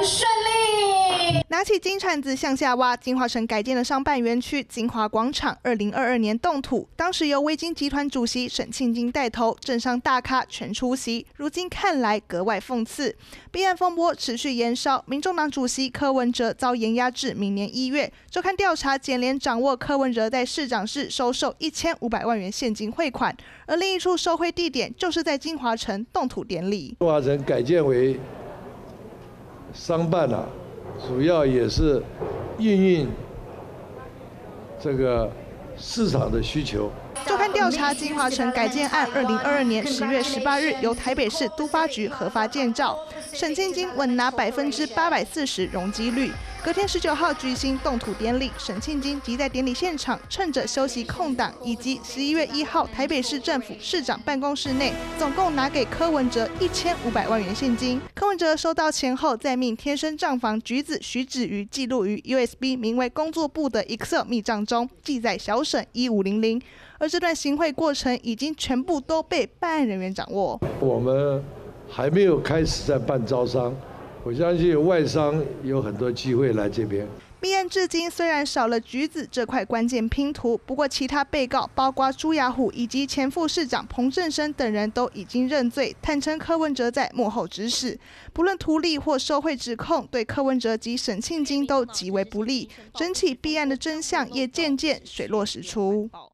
顺利。 拿起金铲子向下挖，金华城改建的商办园区金华广场，2022年动土，当时由微金集团主席沈庆金带头，政商大咖全出席。如今看来格外讽刺，弊案风波持续延烧，民众党主席柯文哲遭延押至明年1月。周刊调查，检联掌握柯文哲在市长室收受1500万元现金汇款，而另一处受贿地点就是在金华城动土典礼。 金华城改建为商办主要也是应这个市场的需求。 周刊调查，金华城改建案2022年10月18日由台北市都发局核发建造，沈庆金稳拿840%容积率。隔天19号举行动土典礼，沈庆金即在典礼现场趁着休息空档，以及11月1号台北市政府市长办公室内，总共拿给柯文哲1500万元现金。柯文哲收到钱后，再命天生账房橘子徐子瑜记录于 USB 名为工作部的 Excel 密账中，记载小沈1500。而这段行贿过程已经全部都被办案人员掌握。 我们还没有开始在办招商，我相信外商有很多机会来这边。 弊案至今虽然少了橘子这块关键拼图，不过其他被告包括朱雅虎以及前副市长彭振生等人都已经认罪，坦承柯文哲在幕后指使。不论图利或受贿指控，对柯文哲及沈庆金都极为不利。整起弊案的真相也渐渐水落石出。